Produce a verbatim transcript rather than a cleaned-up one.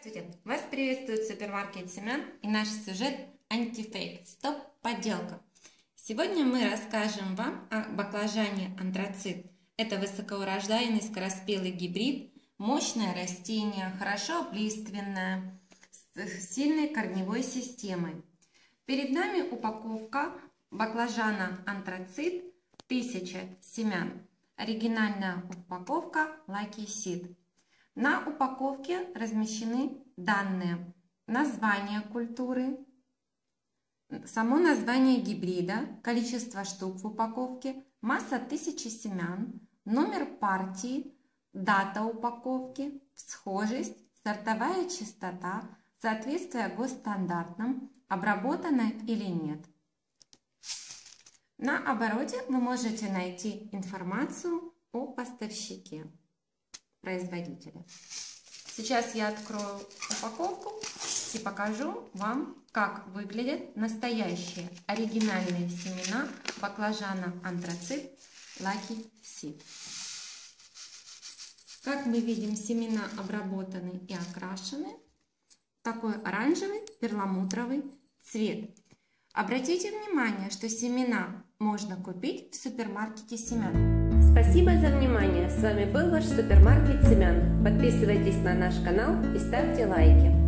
Здравствуйте! Вас приветствует супермаркет семян и наш сюжет антифейк. Стоп, подделка. Сегодня мы расскажем вам о баклажане антрацит. Это высокоурождайный скороспелый гибрид, мощное растение, хорошо облиственное, с сильной корневой системой. Перед нами упаковка баклажана антрацит тысяча семян. Оригинальная упаковка Lucky Seed. На упаковке размещены данные: название культуры, само название гибрида, количество штук в упаковке, масса тысячи семян, номер партии, дата упаковки, схожесть, сортовая частота, соответствие госстандартам, обработано или нет. На обороте вы можете найти информацию о поставщике, производителя. Сейчас я открою упаковку и покажу вам, как выглядят настоящие оригинальные семена баклажана антрацит Lucky Seed. Как мы видим, семена обработаны и окрашены в такой оранжевый перламутровый цвет. Обратите внимание, что семена можно купить в супермаркете семян. Спасибо за внимание. С вами был ваш супермаркет семян. Подписывайтесь на наш канал и ставьте лайки.